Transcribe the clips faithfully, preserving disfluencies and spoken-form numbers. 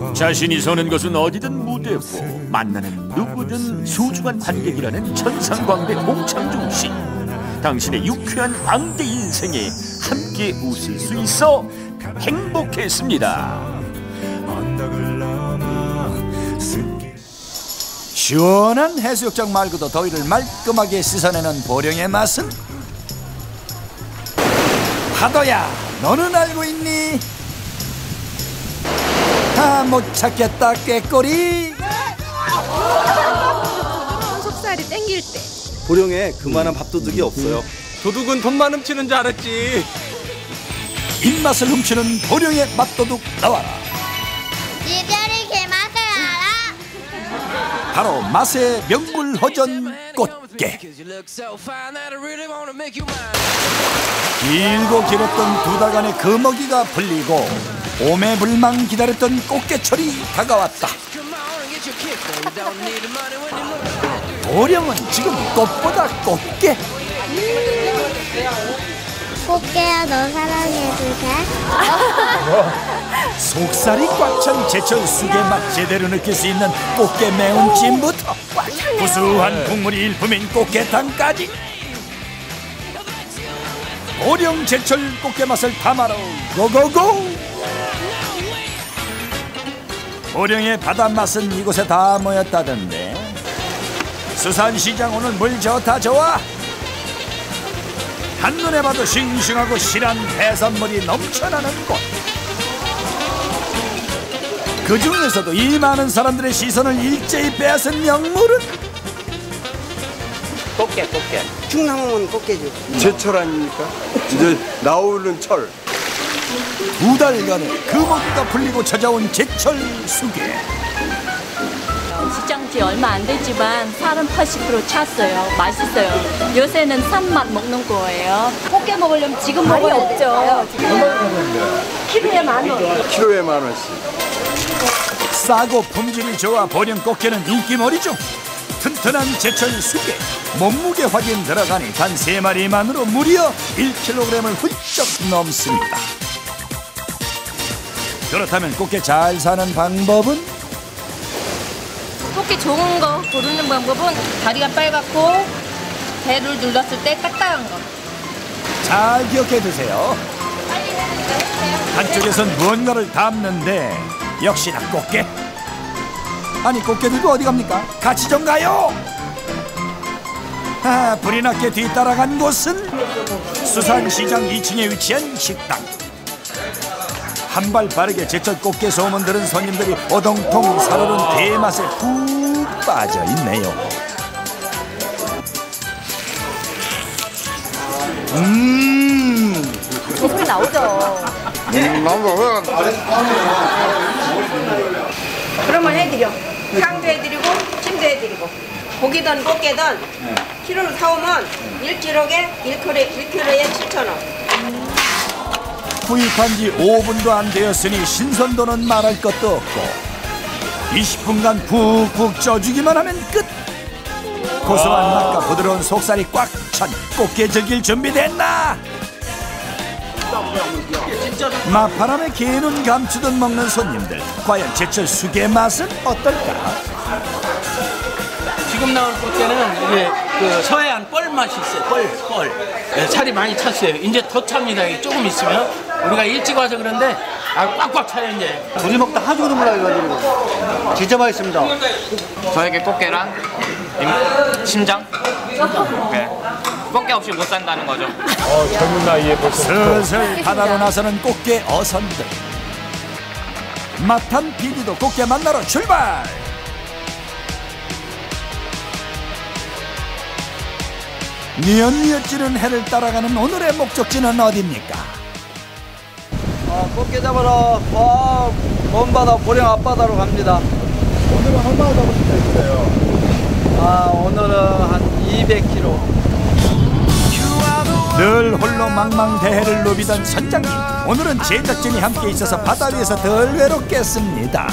자신이 서는 것은 어디든 무대고 만나는 누구든 소중한 관객이라는 천상광대 홍창중 씨. 당신의 유쾌한 광대 인생에 함께 웃을 수 있어 행복했습니다. 시원한 해수욕장 말고도 더위를 말끔하게 씻어내는 보령의 맛은? 파도야, 너는 알고 있니? 아, 못 찾겠다 꾀꼬리. 속살이 땡길 때 보령에 그만한 밥도둑이 없어요. 도둑은 돈만 훔치는 줄 알았지. 입맛을 훔치는 보령의 맛도둑 나와라. 이별이 그 맛을 알아? 바로 맛의 명불허전 꽃게. 길고 길었던 두 달간의 그 먹이가 풀리고 오매불망 기다렸던 꽃게철이 다가왔다. 보령은 지금 꽃보다 꽃게. 꽃게야, 너 사랑해도 돼? 속살이 꽉 찬 제철 쑥의 맛 제대로 느낄 수 있는 꽃게 매운찜부터 구수한 국물이 일품인 꽃게탕까지 보령 제철 꽃게 맛을 담아러 고고고. 보령의 바다 맛은 이곳에 다 모였다던데. 수산시장 오늘 물 좋다 좋아. 한눈에 봐도 싱싱하고 실한 해산물이 넘쳐나는 곳. 그 중에서도 이 많은 사람들의 시선을 일제히 빼앗은 명물은 꽃게, 꽃게. 충남은 꽃게죠. 제철 아닙니까? 이제 나오는 철. 두 달간의 그 먹이가 풀리고 찾아온 제철 쑥에 시장지 얼마 안 되지만 살은 팔십 퍼센트 찼어요. 맛있어요. 요새는 산맛 먹는 거예요. 꽃게 먹으려면 지금 먹어야 없죠. 키로에 만 원. 키로에 만 원씩. 싸고 품질이 좋아 보령 꽃게는 인기몰이 중. 튼튼한 제철 쑥에 몸무게 확인 들어가니 단 세 마리만으로 무려 일 킬로그램을 훌쩍 넘습니다. 그렇다면 꽃게 잘 사는 방법은? 꽃게 좋은 거 고르는 방법은 다리가 빨갛고 배를 눌렀을 때 딱딱한 거. 잘 기억해 두세요. 한쪽에선 무언가를 담는데 역시나 꽃게. 아니 꽃게들도 어디 갑니까? 같이 좀 가요. 아, 불이 나게 뒤따라간 곳은 수산시장 이 층에 위치한 식당. 한 발 빠르게 제철 꽃게 소문 들은 손님들이 오동통 살오른 게맛에 푹 빠져 있네요. 음, 소리 나오죠. 음, 나도 그러면 해드려. 향도 해드리고 찜도 해드리고 고기든 꽃게든 키로로 사오면 일 킬로그램에 일 킬로그램에 칠천 원. 구입한 지 오 분도 안 되었으니 신선도는 말할 것도 없고 이십 분간 푹푹 쪄주기만 하면 끝. 고소한 맛과 부드러운 속살이 꽉 찬 꽃게 즐길 준비됐나? 맛바람에 개눈 감추듯 먹는 손님들. 과연 제철 쑥의 맛은 어떨까? 지금 나온 꽃게는 이게 그 서해안 뻘 맛이 있어요. 뻘, 뻘. 네, 살이 많이 찼어요. 이제 더 찹니다. 조금 있으면 우리가 일찍 와서 그런데 아, 꽉꽉 차요 이제. 둘이 먹다 하도 눈물 나가지고 진짜 맛있습니다. 저에게 꽃게랑 임, 심장. 네. 꽃게 없이 못 산다는 거죠. 어, 젊은 나이에 벌써 슬슬 바다로 나서는 꽃게 어선들. 맛한 피디도 꽃게 만나러 출발. 뉘엿뉘엿 지는 해를 따라가는 오늘의 목적지는 어디입니까? 아, 꽃게 잡으러 와, 먼 바다 보령 앞바다로 갑니다. 오늘은 얼마나 잡으실 수 있어요? 아, 오늘은 한 이백 킬로그램. 늘 홀로 망망대해를 누비던 선장님. 오늘은 제작진이 함께 있어서 바다 위에서 덜 외롭겠습니다.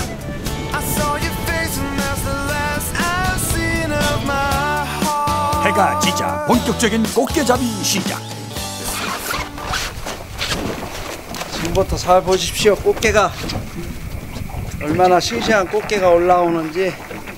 해가 지자 본격적인 꽃게잡이 시작. 지금부터 잘 보십시오. 꽃게가 얼마나 싱싱한 꽃게가 올라오는지